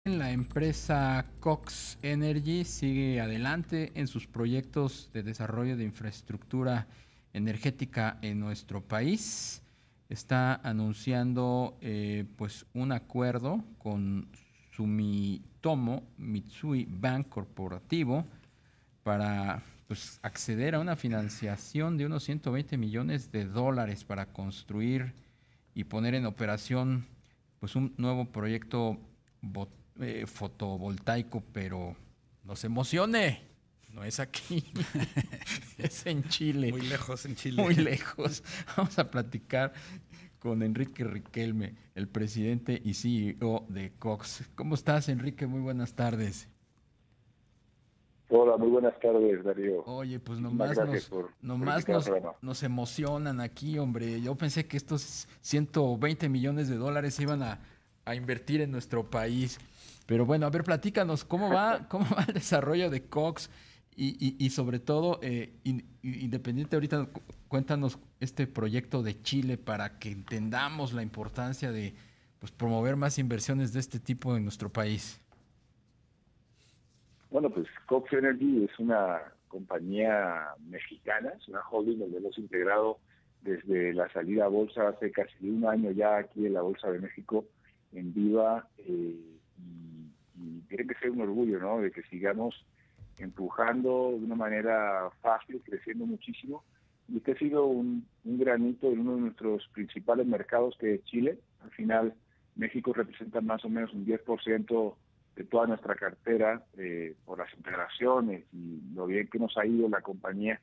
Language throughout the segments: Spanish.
La empresa Cox Energy sigue adelante en sus proyectos de desarrollo de infraestructura energética en nuestro país. Está anunciando pues un acuerdo con Sumitomo Mitsui Bank Corporativo para pues, acceder a una financiación de unos 120 millones de dólares para construir y poner en operación pues un nuevo proyecto fotovoltaico, pero nos emocione. No es aquí, es en Chile, Muy lejos en Chile. muy lejos. Vamos a platicar con Enrique Riquelme, el presidente y CEO de Cox. ¿Cómo estás, Enrique? Muy buenas tardes. Hola, muy buenas tardes, Darío. Oye, pues Muchísimas gracias por nomás invitar al programa. nos emocionan aquí, hombre. Yo pensé que estos 120 millones de dólares se iban a invertir en nuestro país. Pero bueno, a ver, platícanos, cómo va el desarrollo de Cox? Y sobre todo, independiente ahorita, cuéntanos este proyecto de Chile para que entendamos la importancia de pues, promover más inversiones de este tipo en nuestro país. Bueno, pues Cox Energy es una compañía mexicana, es una holding donde hemos integrado desde la salida a bolsa hace casi un año ya aquí en la Bolsa de México en viva y tiene que ser un orgullo, ¿no? De que sigamos empujando de una manera fácil, creciendo muchísimo. Y este ha sido un granito en uno de nuestros principales mercados, que es Chile. Al final, México representa más o menos un 10% de toda nuestra cartera por las integraciones y lo bien que nos ha ido la compañía.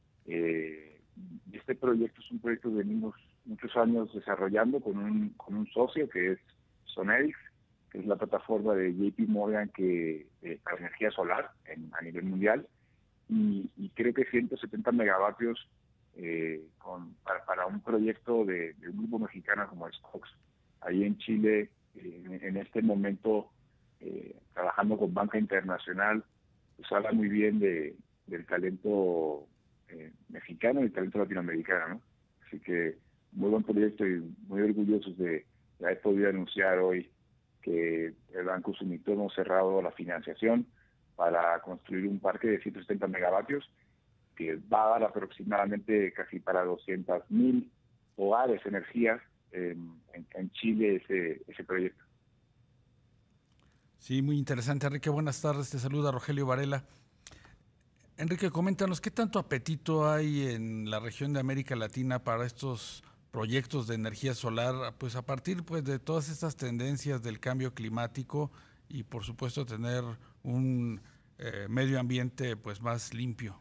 Este proyecto es un proyecto que venimos muchos años desarrollando con un socio que es Sonedix, que es la plataforma de JP Morgan para energía solar a nivel mundial, y creo que 170 megavatios para un proyecto de un grupo mexicano como es Cox. Ahí en Chile, en este momento, trabajando con banca internacional, pues habla muy bien del talento mexicano y el talento latinoamericano, ¿no? Así que muy buen proyecto y muy orgullosos de haber podido anunciar hoy que el Banco Sumitomo ha cerrado la financiación para construir un parque de 170 megavatios que va a dar aproximadamente casi para 200,000 hogares energías en Chile ese proyecto. Sí, muy interesante, Enrique. Buenas tardes. Te saluda Rogelio Varela. Enrique, coméntanos, ¿qué tanto apetito hay en la región de América Latina para estos proyectos de energía solar, pues a partir pues de todas estas tendencias del cambio climático y por supuesto tener un medio ambiente pues más limpio?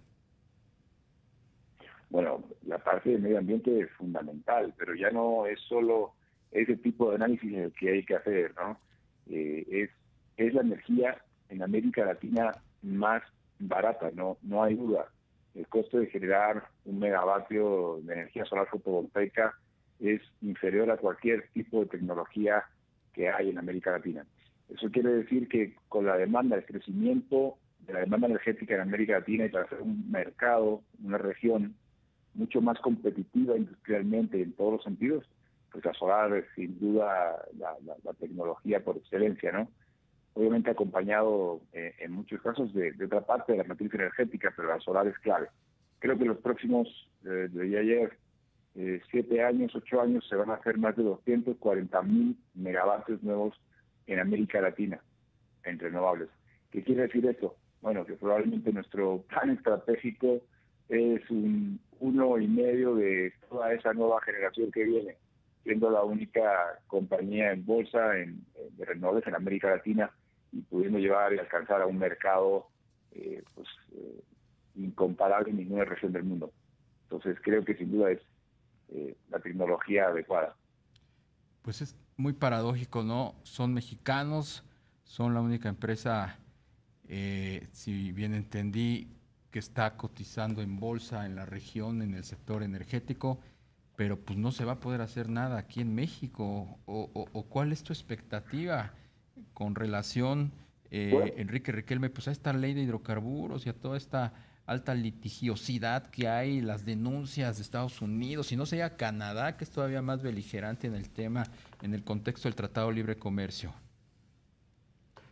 Bueno, la parte del medio ambiente es fundamental, pero ya no es solo ese tipo de análisis el que hay que hacer, ¿no? Es la energía en América Latina más barata, no hay duda. El costo de generar un megavatio de energía solar fotovoltaica es inferior a cualquier tipo de tecnología que hay en América Latina. Eso quiere decir que con la demanda, el crecimiento de la demanda energética en América Latina y para hacer un mercado, una región mucho más competitiva industrialmente en todos los sentidos, pues la solar es sin duda la tecnología por excelencia, ¿no? Obviamente acompañado en muchos casos de otra parte de la matriz energética, pero la solar es clave. Creo que los próximos, de ayer, 7 años, 8 años, se van a hacer más de 240,000 megavatios nuevos en América Latina, en renovables. ¿Qué quiere decir esto? Bueno, que probablemente nuestro plan estratégico es un 1,5 de toda esa nueva generación que viene, siendo la única compañía en bolsa de renovables en América Latina y pudiendo llevar y alcanzar a un mercado incomparable en ninguna región del mundo. Entonces creo que sin duda es la tecnología adecuada. Pues es muy paradójico, ¿no? Son mexicanos, son la única empresa, si bien entendí, que está cotizando en bolsa en la región, en el sector energético, pero pues no se va a poder hacer nada aquí en México. ¿O cuál es tu expectativa con relación, Bueno, Enrique Riquelme, pues a esta ley de hidrocarburos y a toda esta alta litigiosidad que hay, las denuncias de Estados Unidos, y no sea Canadá, que es todavía más beligerante en el tema, en el contexto del Tratado de Libre Comercio?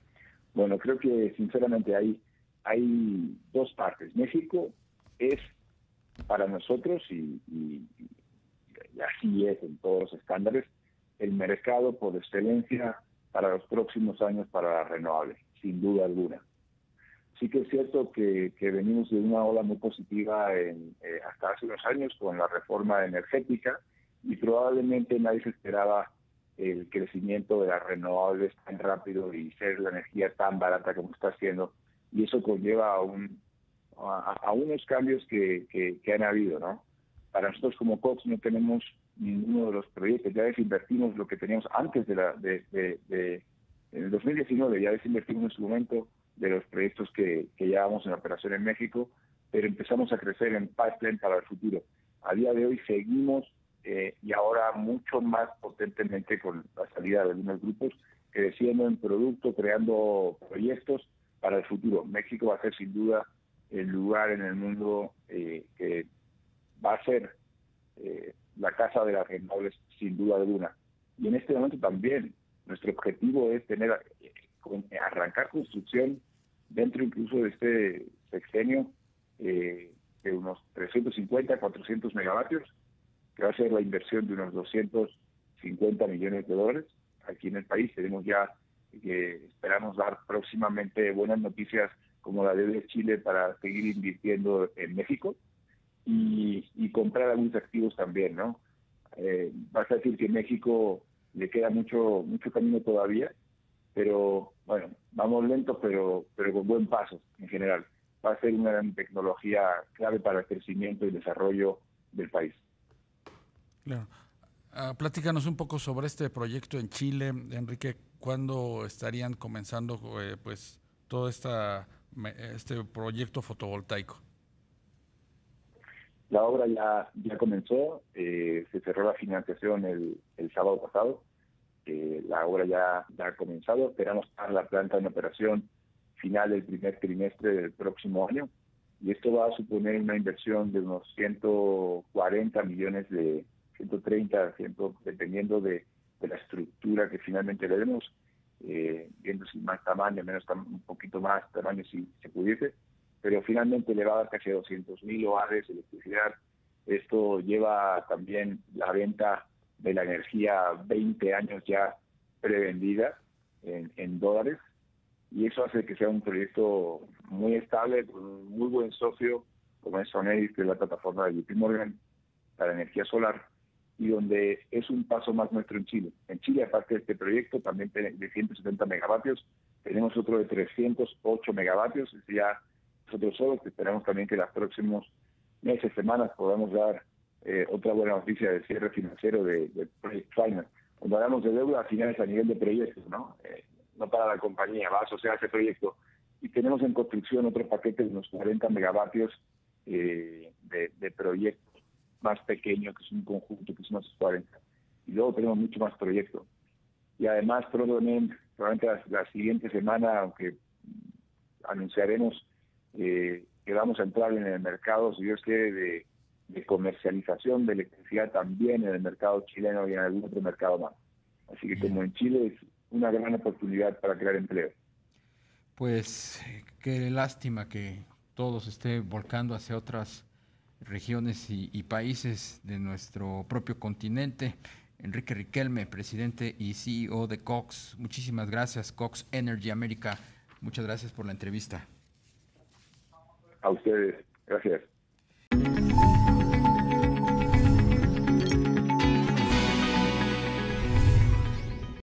Bueno, creo que sinceramente hay dos partes. México es para nosotros, y así es en todos los estándares, el mercado por excelencia para los próximos años para las renovables, sin duda alguna. Sí que es cierto que venimos de una ola muy positiva hasta hace unos años con la reforma energética y probablemente nadie se esperaba el crecimiento de las renovables tan rápido y ser la energía tan barata como está haciendo. Y eso conlleva a unos cambios que han habido, ¿no? Para nosotros como Cox no tenemos ninguno de los proyectos, ya desinvertimos lo que teníamos antes en el 2019, ya desinvertimos en su momento de los proyectos que llevábamos en operación en México, pero empezamos a crecer en pipeline para el futuro. A día de hoy seguimos y ahora mucho más potentemente con la salida de algunos grupos, creciendo en producto, creando proyectos para el futuro. México va a ser sin duda el lugar en el mundo que va a ser la casa de las renovables sin duda alguna. Y en este momento también nuestro objetivo es arrancar construcción dentro incluso de este sexenio de unos 350, 400 megavatios, que va a ser la inversión de unos 250 millones de dólares. Aquí en el país tenemos ya que esperamos dar próximamente buenas noticias como la de Chile para seguir invirtiendo en México y comprar algunos activos también, ¿no? Vas a decir que México le queda mucho camino todavía, pero bueno, vamos lento, pero con buen paso en general. Va a ser una gran tecnología clave para el crecimiento y desarrollo del país. Claro. Platícanos un poco sobre este proyecto en Chile, Enrique. ¿Cuándo estarían comenzando pues todo este proyecto fotovoltaico? La obra ya comenzó, se cerró la financiación el sábado pasado. La obra ya ha comenzado. Esperamos estar la planta en operación final del primer trimestre del próximo año. Y esto va a suponer una inversión de unos 140 millones de 130, dependiendo de la estructura que finalmente le demos, viendo si más tamaño, menos un poquito más tamaño si se pudiese, pero finalmente le va a dar casi 200,000 hogares de electricidad. Esto lleva también la venta de la energía 20 años ya prevendida en dólares, y eso hace que sea un proyecto muy estable, con un muy buen socio como es Soneris, que es la plataforma de JP Morgan para energía solar, y donde es un paso más nuestro en Chile. En Chile, aparte de este proyecto, también de 170 megavatios, tenemos otro de 308 megavatios, es ya nosotros solos, que esperamos también que en los próximos meses, semanas, podamos dar otra buena noticia de cierre financiero de Project Finance. Cuando hablamos de deuda, al final es a nivel de proyectos, ¿no? No para la compañía, va a asociar a ese proyecto. Y tenemos en construcción otro paquete de unos 40 megavatios de proyectos más pequeño, que es un conjunto que es unos 40. Y luego tenemos mucho más proyectos. Y además, probablemente la siguiente semana, aunque anunciaremos que vamos a entrar en el mercado, si Dios quiere, de comercialización de electricidad también en el mercado chileno y en algún otro mercado más. Así que como en Chile es una gran oportunidad para crear empleo. Pues qué lástima que todo se esté volcando hacia otras regiones y países de nuestro propio continente. Enrique Riquelme, presidente y CEO de Cox. Muchísimas gracias, Cox Energy América. Muchas gracias por la entrevista. A ustedes, gracias.